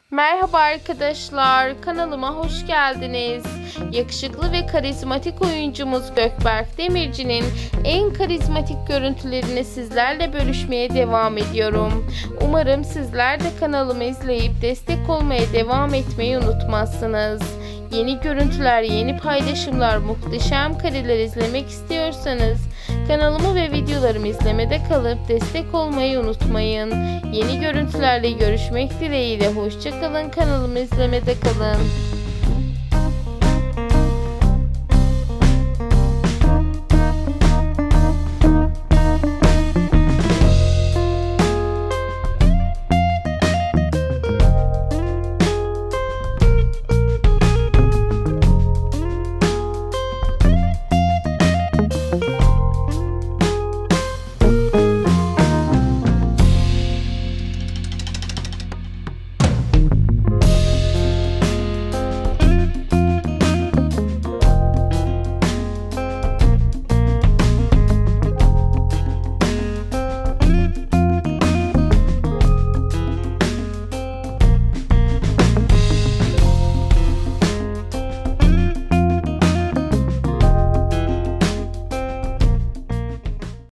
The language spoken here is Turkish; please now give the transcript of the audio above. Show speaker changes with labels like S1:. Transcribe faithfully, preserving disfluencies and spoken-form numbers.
S1: Merhaba arkadaşlar, kanalıma hoş geldiniz. Yakışıklı ve karizmatik oyuncumuz Gökberk Demirci'nin en karizmatik görüntülerini sizlerle bölüşmeye devam ediyorum. Umarım sizler de kanalımı izleyip destek olmaya devam etmeyi unutmazsınız. Yeni görüntüler, yeni paylaşımlar, muhteşem kareler izlemek istiyorsanız kanalımı ve videolarımı izlemede kalıp destek olmayı unutmayın. Yeni görüntülerle görüşmek dileğiyle hoşça kalın, kanalımı izlemede kalın.